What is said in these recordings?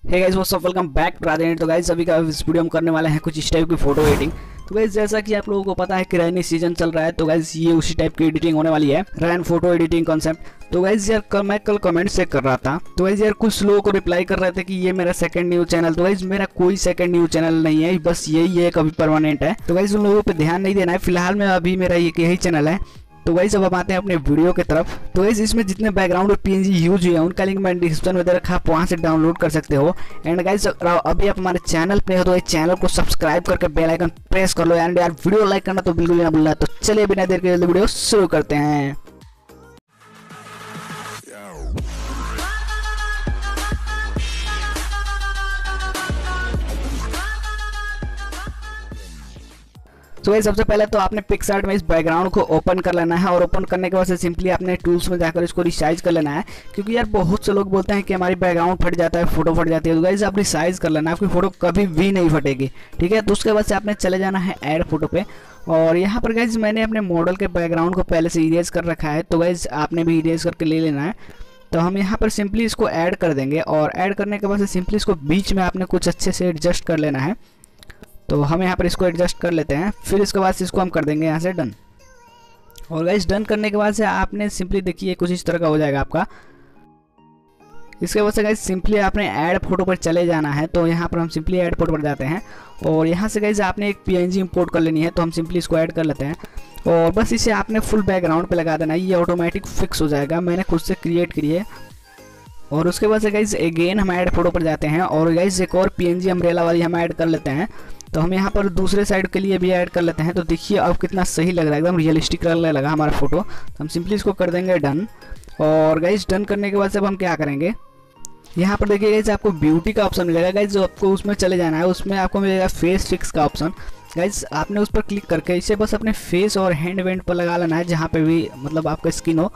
Hey guys what's up, welcome back to Radhe. तो guys अभी का इस वीडियो हम करने वाले हैं कुछ इस टाइप की फोटो एडिटिंग। तो गाइस जैसा कि आप लोगों को पता है कि रेनी सीजन चल रहा है, तो गाइस ये उसी टाइप की एडिटिंग होने वाली है, रैन फोटो एडिटिंग कॉन्सेप्ट। तो गाइस यार मैं कल कमेंट चेक कर रहा था, तो गाइस यार कुछ लोगों को रिप्लाई कर रहे थे कि ये मेरा सेकंड न्यूज चैनल। तो गाइस मेरा कोई सेकंड न्यूज चैनल नहीं है, बस यही एक अभी परमानेंट है। तो गाइस उन लोगों पे ध्यान नहीं देना है, फिलहाल में अभी मेरा यही चैनल है। तो गाइस अब हम आते हैं अपने वीडियो की तरफ। तो गाइस इसमें जितने बैकग्राउंड और पीएनजी यूज हुए हैं उनका लिंक मैंने डिस्क्रिप्शन में दे रखा, आप वहां से डाउनलोड कर सकते हो। एंड गाइस अभी आप हमारे चैनल पे हो तो इस चैनल को सब्सक्राइब करके बेल आइकन प्रेस कर लो। एंड यार वीडियो लाइक करना तो बिल्कुल ना भूलना। तो चलिए बिना देर के वीडियो शुरू करते हैं। तो गाइस सबसे पहले तो आपने पिक्सआर्ट में इस बैकग्राउंड को ओपन कर लेना है, और ओपन करने के बाद से सिंपली आपने टूल्स में जाकर इसको रिसाइज कर लेना है, क्योंकि यार बहुत से लोग बोलते हैं कि हमारी बैकग्राउंड फट जाता है, फोटो फट जाती है। तो गाइस आप रिसाइज कर लेना, आपकी फोटो कभी भी नहीं फटेगी, ठीक है। तो उसके बाद से आपने चले जाना है ऐड फोटो पे, और यहाँ पर गाइस मैंने अपने मॉडल के बैकग्राउंड को पहले से इरेज कर रखा है, तो गाइस आपने भी इरेज करके ले लेना है। तो हम यहाँ पर सिंपली इसको ऐड कर देंगे, और ऐड करने के बाद से सिंपली इसको बीच में आपने कुछ अच्छे से एडजस्ट कर लेना है। तो हम यहाँ पर इसको एडजस्ट कर लेते हैं, फिर इसके बाद से इसको हम कर देंगे यहाँ से डन। और गाइस डन करने के बाद से आपने सिंपली देखिए कुछ इस तरह का हो जाएगा आपका। इसके बाद से गाइस सिंपली आपने ऐड फोटो पर चले जाना है। तो यहाँ पर हम सिंपली ऐड फोटो पर जाते हैं, और यहाँ से गाइस आपने एक पीएनजी इंपोर्ट कर लेनी है। तो हम सिंपली इसको ऐड कर लेते हैं, और बस इसे आपने फुल बैकग्राउंड पे लगा देना है, ये ऑटोमेटिक फिक्स हो जाएगा, मैंने खुद से क्रिएट करी है। और उसके बाद से गाइस अगेन हम ऐड फोटो पर जाते हैं, और गाइस एक और पीएनजी अम्ब्रेला वाली हम ऐड कर लेते हैं। तो हम यहाँ पर दूसरे साइड के लिए भी ऐड कर लेते हैं। तो देखिए अब कितना सही लग रहा है, एकदम रियलिस्टिक लगने लगा हमारा फोटो। तो हम सिंपली इसको कर देंगे डन। और गाइस डन करने के बाद से अब हम क्या करेंगे, यहाँ पर देखिए गाइस आपको ब्यूटी का ऑप्शन मिलेगा। गाइस जो आपको उसमें चले जाना है, उसमें आपको मिलेगा फेस फिक्स का ऑप्शन। गाइस आपने उस पर क्लिक करके इसे बस अपने फेस और हैंड वेंड पर लगा लेना है, जहाँ पे भी मतलब आपका स्किन हो।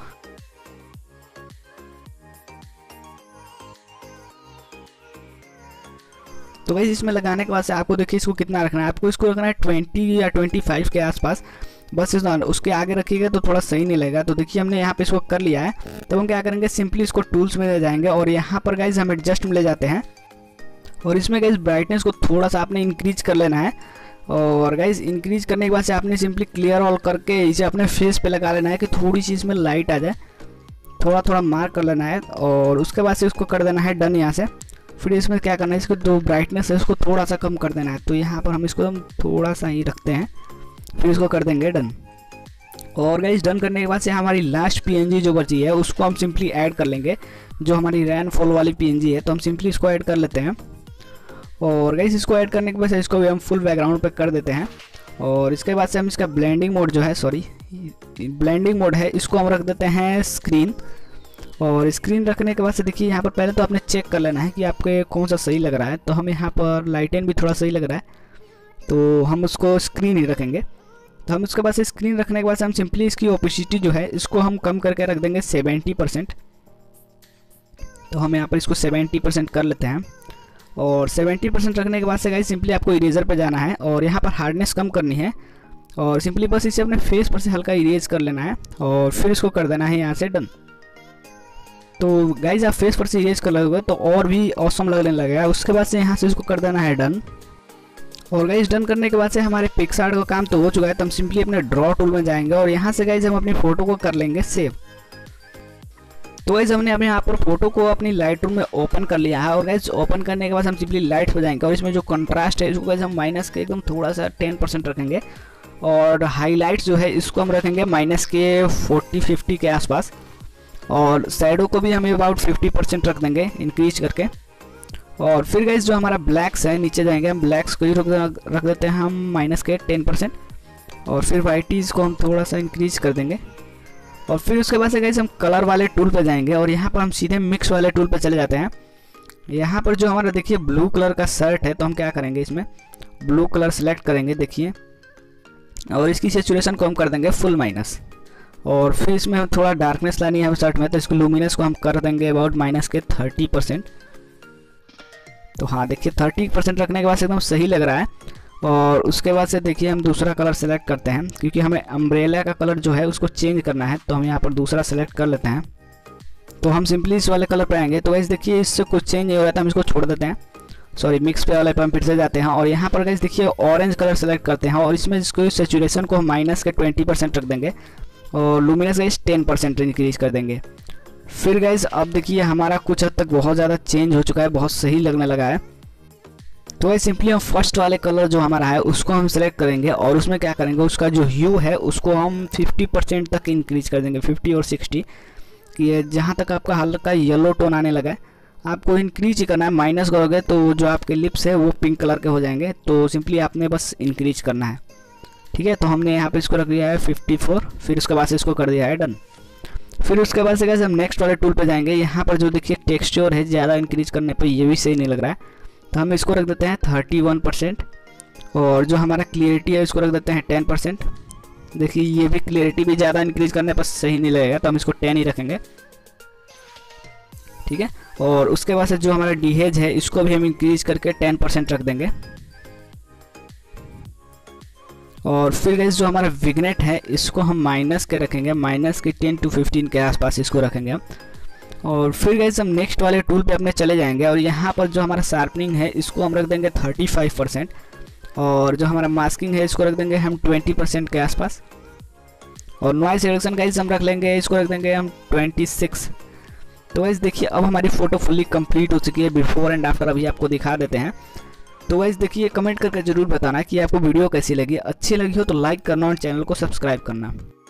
तो गाइस इसमें लगाने के बाद से आपको देखिए इसको कितना रखना है, आपको इसको रखना है 20 या 25 के आसपास, बस उसके आगे रखिएगा तो थोड़ा सही नहीं लगेगा। तो देखिए हमने यहाँ पे इसको कर लिया है। तो हम क्या करेंगे, सिंपली इसको टूल्स में ले जाएंगे, और यहाँ पर गाइस हम एडजस्ट में ले जाते हैं, और इसमें गाइस ब्राइटनेस को थोड़ा सा आपने इंक्रीज कर लेना है। और गाइस इंक्रीज करने के बाद से आपने सिंपली क्लियर ऑल करके इसे अपने फेस पे लगा लेना है कि थोड़ी सी इसमें लाइट आ जाए, थोड़ा थोड़ा मार्क कर लेना है। और उसके बाद से उसको कर देना है डन यहाँ से। फिर इसमें क्या करना है, इसको जो ब्राइटनेस है उसको थोड़ा सा कम कर देना है। तो यहाँ पर हम इसको थोड़ा सा ही रखते हैं, फिर इसको कर देंगे डन। और गाइस डन करने के बाद से हमारी लास्ट पीएनजी जो बची है उसको हम सिंपली ऐड कर लेंगे, जो हमारी रैन फॉल वाली पीएनजी है। तो हम सिंपली इसको ऐड कर लेते हैं, और गाइस इसको ऐड करने के बाद से इसको भी हम फुल बैकग्राउंड पे कर देते हैं। और इसके बाद से हम इसका ब्लेंडिंग मोड जो है, ब्लेंडिंग मोड है, इसको हम रख देते हैं स्क्रीन। और स्क्रीन रखने के बाद से देखिए यहाँ पर पहले तो आपने चेक कर लेना है कि आपके कौन सा सही लग रहा है। तो हम यहाँ पर लाइटेन भी थोड़ा सही लग रहा है, तो हम उसको स्क्रीन ही रखेंगे। तो हम उसके बाद से स्क्रीन रखने के बाद से हम सिंपली इसकी ओपेसिटी जो है इसको हम कम करके रख देंगे 70%। तो हम यहाँ पर इसको 70% कर लेते हैं, और 70% रखने के बाद से गाइस सिंपली आपको इरेजर पे जाना है, और यहाँ पर हार्डनेस कम करनी है, और सिंपली बस इसे अपने फेस पर से हल्का इरेज कर लेना है, और फिर इसको कर देना है यहाँ से डन। तो गाइज आप फेस पर से इरेज कर लोगे तो और भी ऑसम लगने लगेगा। उसके बाद से यहाँ से इसको कर देना है डन। और गाइज डन करने के बाद से हमारे पिक्सआर्ट का काम तो हो चुका है। तो हम सिंपली अपने ड्रॉ टूल में जाएंगे, और यहाँ से गाइज हम अपनी फोटो को कर लेंगे सेव। तो गाइज हमने अपने यहाँ पर फोटो को अपनी लाइट रूम में ओपन कर लिया है, और गाइज ओपन करने के बाद हम सिंपली लाइट पे जाएंगे, और इसमें जो कंट्रास्ट है इसको गाइज हम माइनस के एकदम थोड़ा सा 10% रखेंगे, और हाईलाइट जो है इसको हम रखेंगे माइनस के 40-50 के आसपास, और शैडो को भी हम अबाउट 50% रख देंगे इंक्रीज करके। और फिर गाइस जो हमारा ब्लैक्स है नीचे जाएंगे, हम ब्लैक्स को ही रख देते हैं हम माइनस के 10%, और फिर वाइटीज़ को हम थोड़ा सा इंक्रीज कर देंगे। और फिर उसके बाद से गाइस हम कलर वाले टूल पे जाएंगे, और यहाँ पर हम सीधे मिक्स वाले टूल पे चले जाते हैं। यहाँ पर जो हमारा देखिए ब्लू कलर का शर्ट है, तो हम क्या करेंगे, इसमें ब्लू कलर सेलेक्ट करेंगे देखिए, और इसकी सेचुरेशन को हम कर देंगे फुल माइनस। और फिर इसमें हम थोड़ा डार्कनेस लानी है शर्ट में, तो इसको लुमिनस को हम कर देंगे अबाउट माइनस के 30%। तो हाँ देखिए 30% रखने के बाद से एकदम सही लग रहा है। और उसके बाद से देखिए हम दूसरा कलर सेलेक्ट करते हैं, क्योंकि हमें अम्ब्रेला का कलर जो है उसको चेंज करना है। तो हम यहाँ पर दूसरा सेलेक्ट कर लेते हैं। तो हम सिंपली इस वाले कलर पे आएंगे। तो गाइस देखिए इससे कुछ चेंज नहीं हो रहा था, हम इसको छोड़ देते हैं। सॉरी, मिक्स पे वाले पे हम फिर से जाते हैं और यहाँ पर गाइस देखिए ऑरेंज कलर सेलेक्ट करते हैं और इसमें इसको सेचुरेशन को हम माइनस के 20% रख देंगे और लुमिनस गाइस 10% इंक्रीज कर देंगे। फिर गाइस अब देखिए हमारा कुछ हद तक बहुत ज़्यादा चेंज हो चुका है, बहुत सही लगने लगा है। तो गाइस सिंपली हम फर्स्ट वाले कलर जो हमारा है उसको हम सेलेक्ट करेंगे और उसमें क्या करेंगे, उसका जो ह्यू है उसको हम 50% तक इंक्रीज कर देंगे, 50 और 60 कि जहाँ तक आपका हल्का येलो टोन आने लगा है। आपको इंक्रीज ही करना है, माइनस करोगे तो जो आपके लिप्स है वो पिंक कलर के हो जाएंगे। तो सिंपली आपने बस इंक्रीज करना है, ठीक है। तो हमने यहाँ पे इसको रख दिया है 54, फिर उसके बाद से इसको कर दिया है डन। फिर उसके बाद से हम नेक्स्ट वाले टूल पे जाएंगे। यहाँ पर जो देखिए टेक्सचर है ज़्यादा इंक्रीज करने पे ये भी सही नहीं लग रहा है, तो हम इसको रख देते हैं 31% और जो हमारा क्लियरिटी है इसको रख देते हैं 10%। देखिए ये भी क्लियरिटी भी ज़्यादा इंक्रीज करने पर सही नहीं लगेगा, तो हम इसको 10 ही रखेंगे, ठीक है। और उसके बाद से जो हमारा डीहेज है इसको भी हम इंक्रीज करके 10% रख देंगे। और फिर गाइस जो हमारा विग्नेट है इसको हम माइनस के रखेंगे, माइनस के 10 to 15 के आसपास इसको रखेंगे हम। और फिर गाइस हम नेक्स्ट वाले टूल पे अपने चले जाएंगे और यहाँ पर जो हमारा शार्पनिंग है इसको हम रख देंगे 35% और जो हमारा मास्किंग है इसको रख देंगे हम 20% के आसपास। और नॉइस रिडक्शन गाइस हम रख लेंगे, इसको रख देंगे हम 26। तो गाइस देखिए अब हमारी फ़ोटो फुल्ली कंप्लीट हो चुकी है, बिफोर एंड आफ्टर अभी आपको दिखा देते हैं। तो गाइस देखिए कमेंट करके ज़रूर बताना कि आपको वीडियो कैसी लगी, अच्छी लगी हो तो लाइक करना और चैनल को सब्सक्राइब करना।